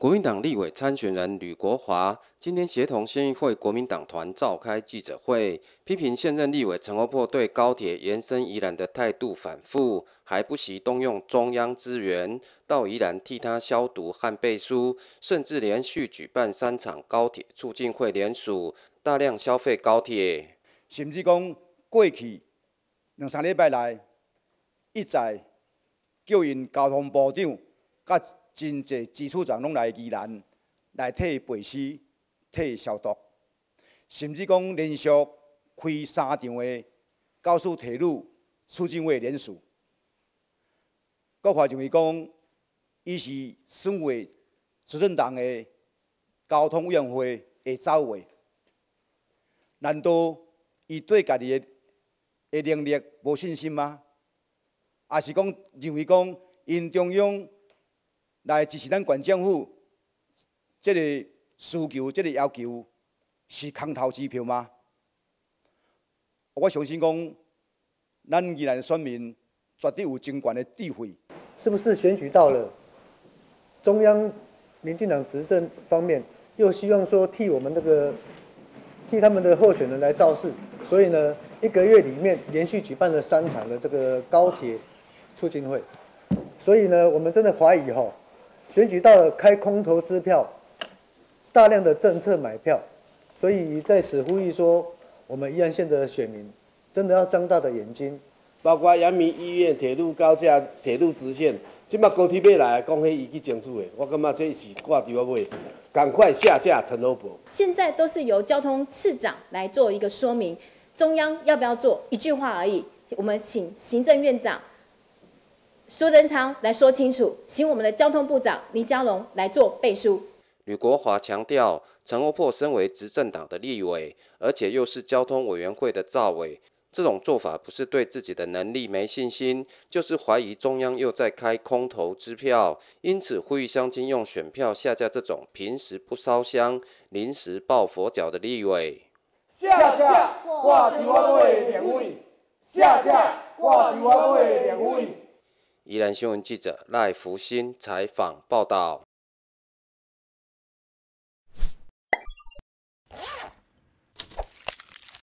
国民党立委参选人吕国华今天协同县议会国民党团召开记者会，批评现任立委陈欧珀对高铁延伸宜兰的态度反复，还不惜动用中央资源到宜兰替他消毒和背书，甚至连续举办3场高铁促进会联署，大量消费高铁， 甚至讲过去2-3礼拜来，一再叫因交通部长甲真侪支处长拢来宜兰来替背书、替消毒，甚至讲连续开3场的高速铁路促进会联署。国华认为讲，伊是身为执政党的交通委员会的走位，难道伊对家己的能力无信心吗？还是讲认为讲因中央来支持咱县政府这个需求、这个要求是空头支票吗？我相信讲，咱宜兰选民绝对有真悬的智慧。 是不是选举到了中央民进党执政方面，又希望说替他们的候选人来造势，所以呢，1个月里面连续举办了3场的这个高铁促进会，所以呢，我们真的怀疑选举到了开空头支票，大量的政策买票，所以在此呼吁说，我们宜兰县的选民真的要张大的眼睛。 包括阳明医院、铁路高架、铁路直线，即摆高铁要来，讲迄伊去争取的，我感觉这是挂伫我尾，赶快下架陈欧珀。 现在都是由交通次长来做一个说明，中央要不要做一句话而已，我们请行政院长苏贞昌来说清楚，请我们的交通部长倪家龙来做背书。 吕国华强调，陈欧珀身为执政党的立委，而且又是交通委员会的召委，这种做法不是对自己的能力没信心，就是怀疑中央又在开空头支票，因此呼吁乡亲用选票下架这种平时不烧香、临时抱佛脚的立委。 下架挂伫我尾的立委，下架挂伫我尾的立委。 宜兰新闻记者赖福新采访报道。